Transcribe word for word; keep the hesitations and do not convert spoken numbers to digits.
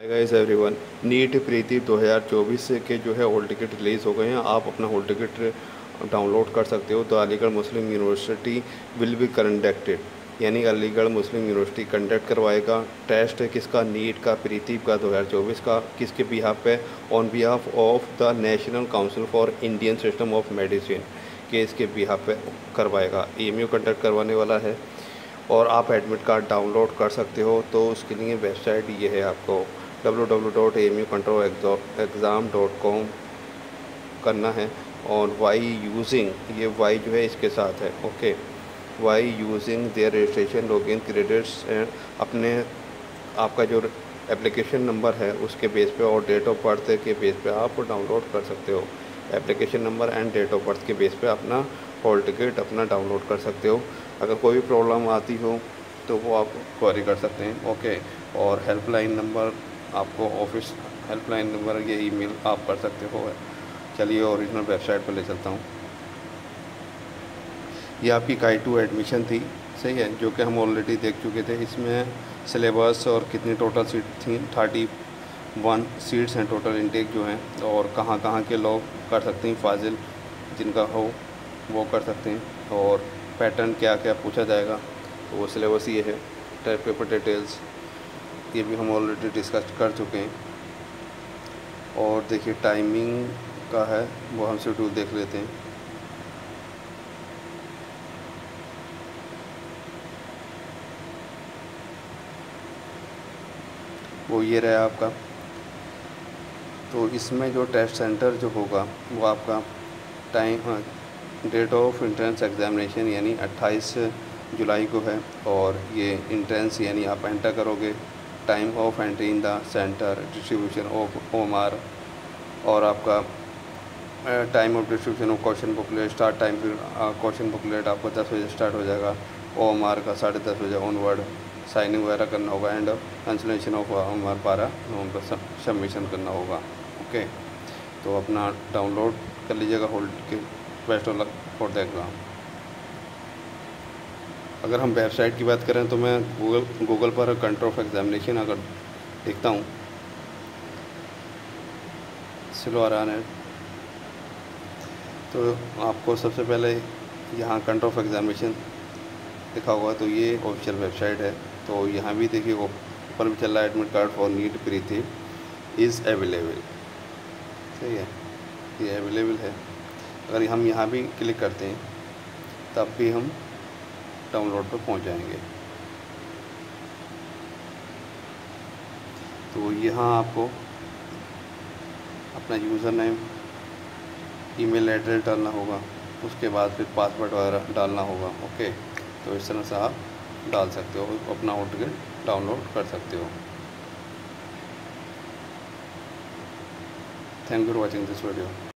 हाय guys everyone. NEET प्रीति दो हज़ार चौबीस के जो है हॉल टिकट रिलीज़ हो गए हैं। आप अपना हॉल टिकट डाउनलोड कर सकते हो। तो Aligarh Muslim University will be conducted, यानी अलीगढ़ मुस्लिम यूनिवर्सिटी कंडक्ट करवाएगा टेस्ट किसका, नीट का, प्रीति का दो हज़ार चौबीस का। किसके बिहाफ पे? On behalf of the National Council for Indian System of Medicine के इसके बिहाफ पे करवाएगा। ई एम यू कंडक्ट करवाने वाला है और आप एडमिट कार्ड डाउनलोड कर सकते हो। तो उसके लिए वेबसाइट ये है, आपको W W W dot A M U control exam dot com करना है। और वाई यूजिंग, ये वाई जो है इसके साथ है, okay. Why using their registration login credits and अपने आपका जो एप्लीकेशन नंबर है उसके बेस पे और डेट ऑफ बर्थ के बेस पे आप डाउनलोड कर सकते हो। Application number and date of birth के बेस पे अपना हॉल टिकट अपना डाउनलोड कर सकते हो। अगर कोई भी प्रॉब्लम आती हो तो वो आप क्वेरी कर सकते हैं, ओके। और हेल्पलाइन नंबर आपको ऑफिस हेल्पलाइन नंबर ये ईमेल आप कर सकते हो। चलिए ओरिजिनल वेबसाइट पर ले चलता हूँ। ये आपकी काई टू एडमिशन थी, सही है, जो कि हम ऑलरेडी देख चुके थे। इसमें सिलेबस और कितनी टोटल सीट थी, थर्टी वन सीट्स हैं टोटल इनटेक जो हैं। और कहाँ कहाँ के लोग कर सकते हैं, फाजिल जिनका हो वो कर सकते हैं। और पैटर्न क्या क्या पूछा जाएगा, तो वो सिलेबस ये है। टाइप पेपर डिटेल्स ये भी हम ऑलरेडी डिस्कस कर चुके हैं। और देखिए टाइमिंग का है, वो हम शेड्यूल देख लेते हैं। वो ये रहा आपका। तो इसमें जो टेस्ट सेंटर जो होगा वो आपका time date of entrance examination यानी अट्ठाईस जुलाई को है। और ये इंट्रेंस यानी आप एंटर करोगे। Time of entry in the centre, distribution of O M R, और आपका time of distribution of question booklet. Start time फिर क्वेश्चन बुकलेट आपका दस बजे स्टार्ट हो जाएगा, ओ एम आर का साढ़े दस बजे ऑनवर्ड साइनिंग वगैरह करना होगा। And cancellation of O M R बारह नवंबर सबमिशन करना होगा, ओके। तो अपना डाउनलोड कर लीजिएगा hall ticket. Best of luck for the exam. अगर हम वेबसाइट की बात करें तो मैं गूगल गूगल पर कंट्रोल ऑफ एग्ज़ामिनेशन अगर देखता हूँ, स्लो आ रहा है, तो आपको सबसे पहले यहाँ कंट्रोल ऑफ एग्ज़ामिनेशन लिखा होगा। तो ये ऑफिशियल वेबसाइट है। तो यहाँ भी देखिए ऊपर भी चल रहा है, एडमिट कार्ड फॉर नीट प्रीति इज़ अवेलेबल, सही है, ये अवेलेबल है। अगर हम यहाँ भी क्लिक करते हैं तब भी हम डाउनलोड पर पहुँच जाएंगे। तो यहाँ आपको अपना यूज़र नेम, ईमेल एड्रेस डालना होगा, उसके बाद फिर पासवर्ड वगैरह डालना होगा, ओके। तो इस तरह से आप डाल सकते हो, अपना हॉल टिकट डाउनलोड कर सकते हो। Thank you for watching this video.